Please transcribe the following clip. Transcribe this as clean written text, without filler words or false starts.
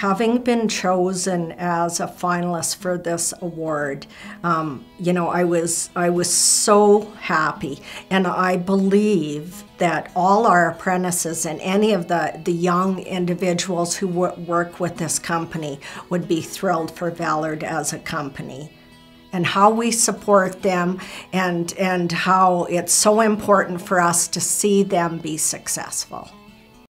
having been chosen as a finalist for this award, you know, I was so happy, and I believe that all our apprentices and any of the young individuals who work with this company would be thrilled for Valard as a company, and how we support them, and how it's so important for us to see them be successful.